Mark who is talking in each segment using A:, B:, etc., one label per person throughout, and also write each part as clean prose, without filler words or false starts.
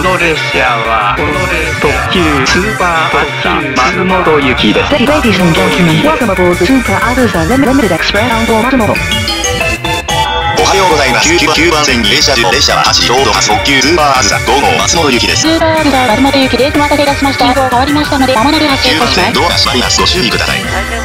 A: の列車は特急スーパーアズサ松本行きです。
B: Ladies and gentlemen, welcome aboard the Super Azusa Limited Express on board Matsumoto.
C: おはようございます。9番線に列車は8時ちょうど発特急スーパーアズサ5号松本行きです。
D: スーパーアズサ松本行きです。お待たせいたしました。信号変わりましたので間もなく発車いたします。
C: 9番線ドアが閉まります。ご注意ください。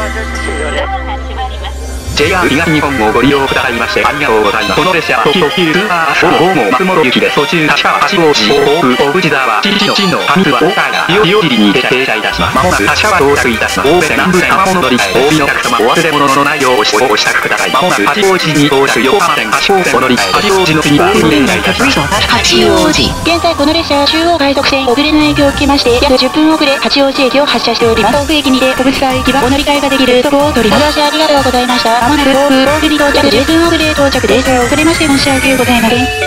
A: JR 東日本をご利用くださいましてありがとうございます。この列車は特急スーパーアズサ5号松本行きです。途中立川八王子甲府小淵沢新野上諏訪大川塩尻に停車いたします。まもなく立川到着いたします。大部南部線浜物乗り換えお降りのお客様お忘れ物のないようお支度ください。まもなく八王子に到着横浜線八王子お乗り換え八王子の次は停車いたします。
D: 八王子現在この列車は中央快速線遅れの影響を受けまして約10分遅れ八王子駅を発車しております。甲府駅にて小淵沢駅はお乗り換えができるとこを取ります。お出しありがとうございました。まもなく甲府に到着10分遅れ到着です。遅れまして申し訳ございません。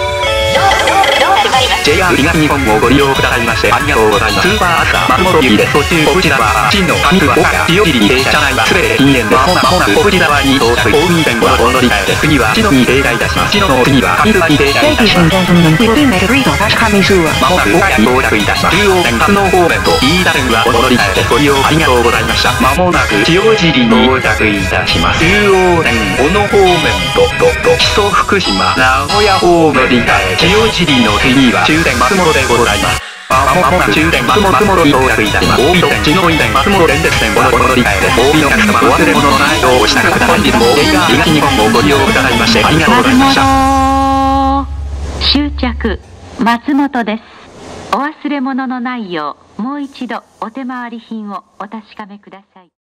A: JR 東日本をご利用くださいましてありがとうございます。スーパーアズサ松本行きです。途中小淵沢新野上諏訪大川塩尻に停車。車内は全て禁煙でまもなく小淵沢に到着。大海線をお乗り換えで次は茅野に停車いたします。茅野の次は上諏訪に停車いたします。
B: Ladies and gentlemen, we will make a return at Kamisura.
A: まもなく大谷に到着いたします。中央線初の方面と飯田線はお乗り換えでご利用ありがとうございました。まもなく塩尻に到着いたします。中央線小野方面と木曽福島名古屋方面乗り換え塩尻の次は終点松本でございます。まもなく終点松本に到着いたします。大井線茅野井線松本連鉄線お乗り換えで大井のお客様お忘れ物のないようお支度ください。本日も JR 東日本をご利用くださいましてありがとうございました。
E: 終着松本です。お忘れ物のないようもう一度お手回り品をお確かめください。